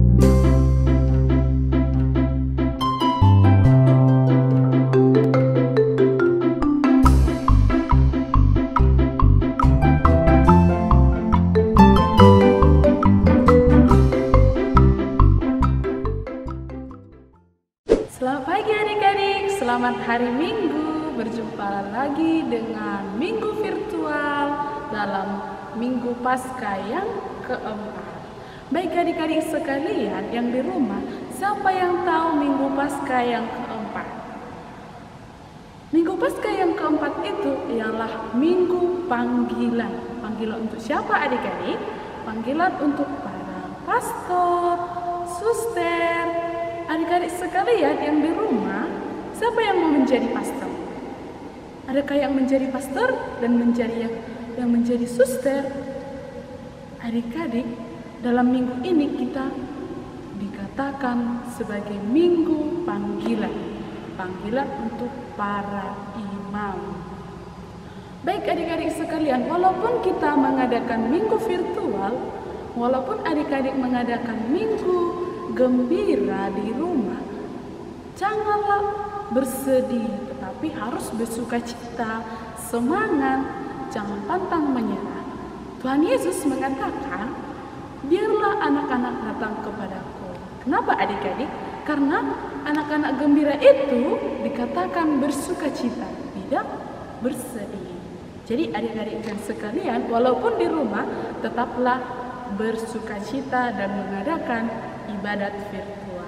Selamat pagi adik-adik, selamat hari Minggu. Berjumpa lagi dengan Minggu virtual dalam Minggu Paskah yang keempat. Baik adik-adik sekalian yang di rumah, siapa yang tahu Minggu Paskah yang keempat? Minggu Paskah yang keempat itu ialah Minggu Panggilan. Panggilan untuk siapa adik-adik? Panggilan untuk para pastor, suster. Adik-adik sekalian yang di rumah, siapa yang mau menjadi pastor? Adakah yang menjadi pastor dan yang menjadi suster? Adik-adik, dalam minggu ini kita dikatakan sebagai minggu panggilan. Panggilan untuk para imam. Baik adik-adik sekalian, walaupun kita mengadakan minggu virtual, walaupun adik-adik mengadakan minggu gembira di rumah, janganlah bersedih, tetapi harus bersukacita, semangat, jangan pantang menyerah. Tuhan Yesus mengatakan, biarlah anak-anak datang kepadaku. Kenapa adik-adik? Karena anak-anak gembira itu dikatakan bersukacita, tidak bersedih. Jadi adik-adik sekalian, walaupun di rumah, tetaplah bersukacita dan mengadakan ibadat virtual.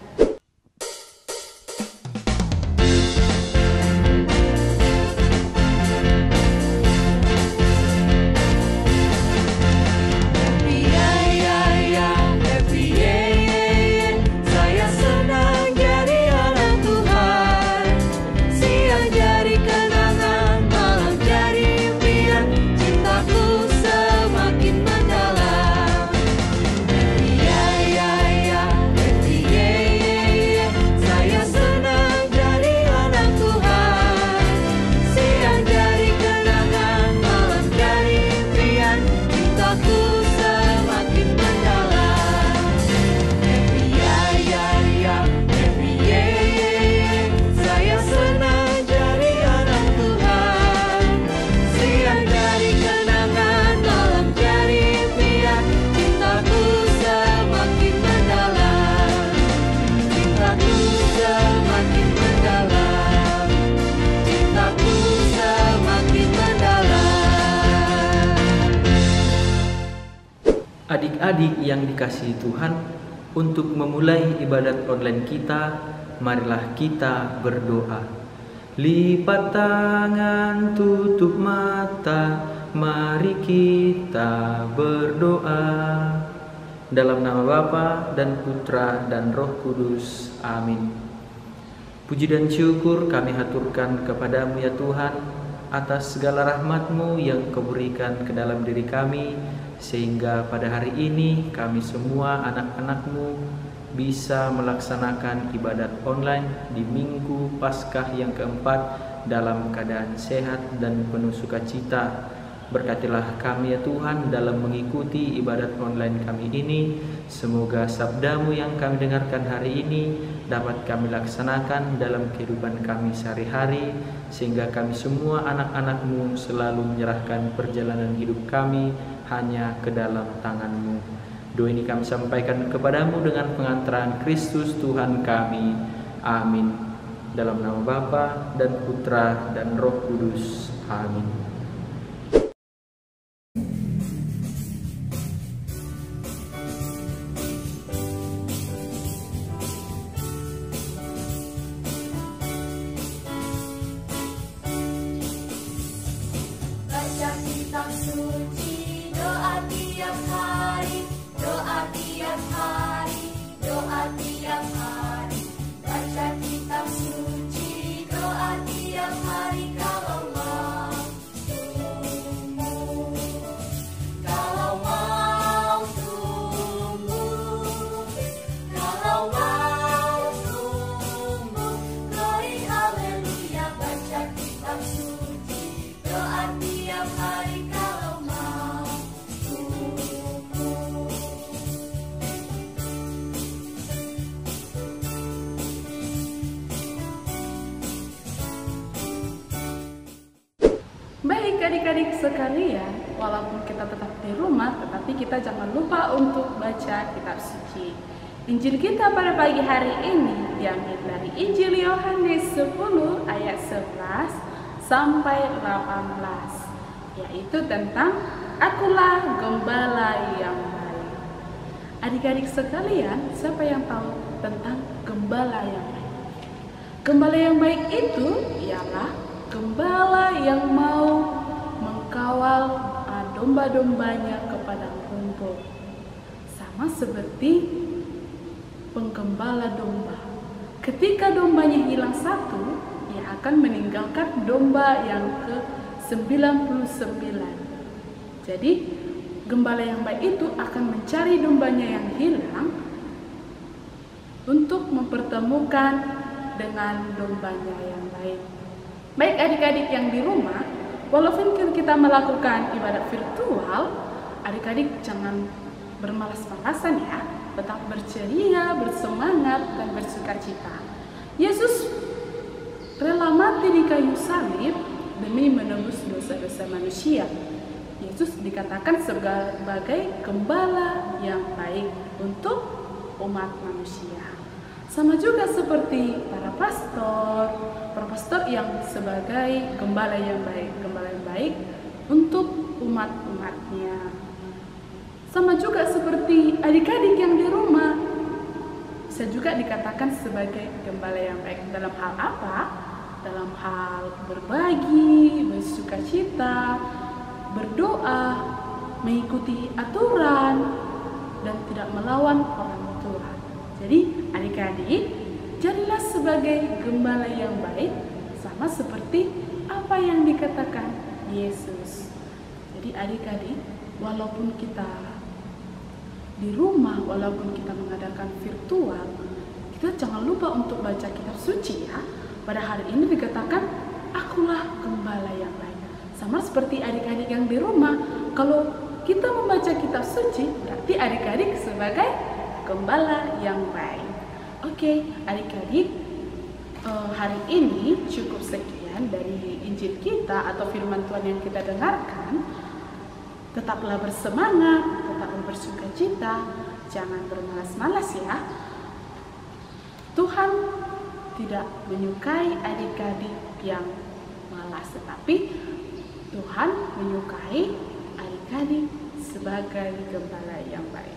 Adik-adik yang dikasihi Tuhan, untuk memulai ibadat online kita, marilah kita berdoa. Lipat tangan, tutup mata, mari kita berdoa. Dalam nama Bapa dan Putra dan Roh Kudus. Amin. Puji dan syukur kami haturkan kepadamu ya Tuhan, atas segala rahmat-Mu yang Kau berikan ke dalam diri kami, sehingga pada hari ini kami semua anak-anak-Mu bisa melaksanakan ibadat online di Minggu Paskah yang keempat dalam keadaan sehat dan penuh sukacita. Berkatilah kami ya Tuhan dalam mengikuti ibadat online kami ini. Semoga sabda-Mu yang kami dengarkan hari ini dapat kami laksanakan dalam kehidupan kami sehari-hari, sehingga kami semua anak-anak-Mu selalu menyerahkan perjalanan hidup kami hanya ke dalam tangan-Mu. Doa ini kami sampaikan kepadamu dengan pengantaran Kristus Tuhan kami. Amin. Dalam nama Bapa dan Putra dan Roh Kudus. Amin. Baca kitab suci, doa tiap hari, doa tiap hari, doa tiap hari. Baca kitab suci, doa tiap hari, kalau Allah adik-adik sekalian, walaupun kita tetap di rumah, tetapi kita jangan lupa untuk baca kitab suci. Injil kita pada pagi hari ini diambil dari Injil Yohanes 10 ayat 11 sampai 18, yaitu tentang Akulah Gembala yang baik. Adik-adik sekalian, siapa yang tahu tentang gembala yang baik? Gembala yang baik itu ialah gembala yang mau mengkawal domba-dombanya ke padang rumput. Sama seperti penggembala domba. Ketika dombanya hilang satu, ia akan meninggalkan domba yang ke-99. Jadi, gembala yang baik itu akan mencari dombanya yang hilang untuk mempertemukan dengan dombanya yang baik. Baik adik-adik yang di rumah, walaupun kita melakukan ibadat virtual, adik-adik jangan bermalas-malasan ya, tetap berceria, bersemangat, dan bersukacita. Yesus rela mati di kayu salib demi menebus dosa-dosa manusia. Yesus dikatakan sebagai gembala yang baik untuk umat manusia. Sama juga seperti para pastor yang sebagai gembala yang baik untuk umat-umatnya. Sama juga seperti adik-adik yang di rumah, bisa juga dikatakan sebagai gembala yang baik. Dalam hal apa? Dalam hal berbagi, bersukacita, berdoa, mengikuti aturan, dan tidak melawan orang tua. Jadi adik-adik, jadilah sebagai gembala yang baik, sama seperti apa yang dikatakan Yesus. Jadi adik-adik, walaupun kita di rumah, walaupun kita mengadakan virtual, kita jangan lupa untuk baca kitab suci ya. Pada hari ini dikatakan, akulah gembala yang baik. Sama seperti adik-adik yang di rumah, kalau kita membaca kitab suci, berarti adik-adik sebagai gembala yang baik. Oke, adik-adik, hari ini cukup sekian dari Injil kita atau firman Tuhan yang kita dengarkan. Tetaplah bersemangat, tetaplah bersukacita, jangan bermalas-malas ya. Tuhan tidak menyukai adik-adik yang malas, tetapi Tuhan menyukai adik-adik sebagai gembala yang baik.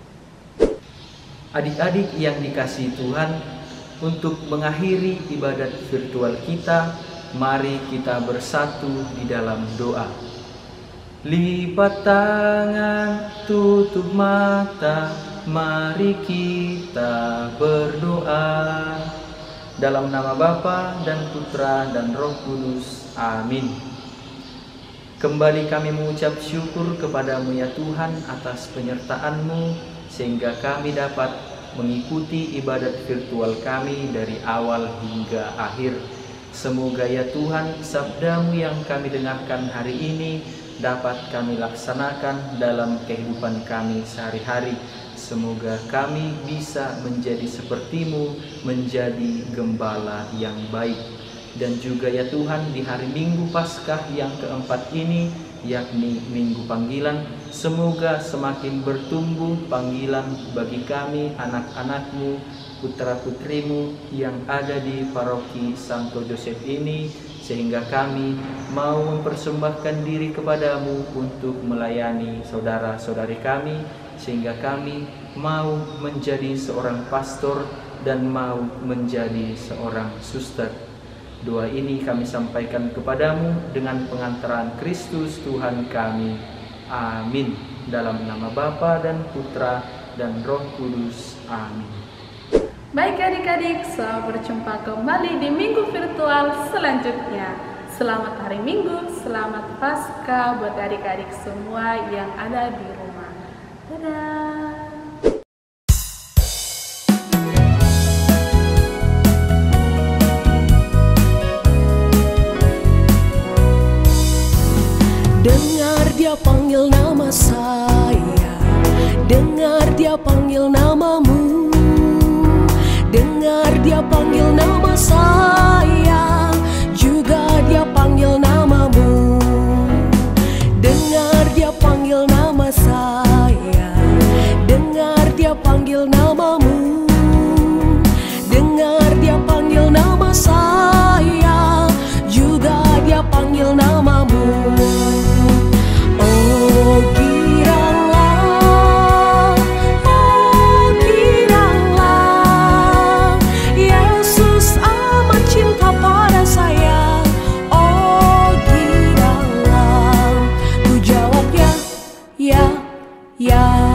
Adik-adik yang dikasihi Tuhan, untuk mengakhiri ibadat virtual kita, mari kita bersatu di dalam doa. Lipat tangan, tutup mata, mari kita berdoa. Dalam nama Bapa dan Putra dan Roh Kudus. Amin. Kembali kami mengucap syukur kepadamu ya Tuhan atas penyertaan-Mu, sehingga kami dapat mengikuti ibadat virtual kami dari awal hingga akhir. Semoga ya Tuhan, sabda-Mu yang kami dengarkan hari ini dapat kami laksanakan dalam kehidupan kami sehari-hari. Semoga kami bisa menjadi seperti-Mu, menjadi gembala yang baik. Dan juga ya Tuhan, di hari Minggu Paskah yang keempat ini, yakni Minggu Panggilan, semoga semakin bertumbuh panggilan bagi kami anak-anak-Mu, putra-putrimu yang ada di paroki Santo Joseph ini, sehingga kami mau mempersembahkan diri kepadamu untuk melayani saudara-saudari kami, sehingga kami mau menjadi seorang pastor dan mau menjadi seorang suster. Doa ini kami sampaikan kepadamu dengan pengantaran Kristus Tuhan kami. Amin. Dalam nama Bapa dan Putra dan Roh Kudus. Amin. Baik adik-adik, selamat berjumpa kembali di Minggu Virtual selanjutnya. Selamat hari Minggu, selamat Paskah buat adik-adik semua yang ada di rumah. Dadah. Dengar dia panggil nama saya, dengar dia panggil namamu, dengar dia panggil nama saya, juga dia panggil namamu. dia panggil namamu, dengar dia panggil nama saya, juga dia panggil namamu. Oh giranglah, Yesus amat cinta pada saya. Oh giranglah, ku jawab ya, ya, ya.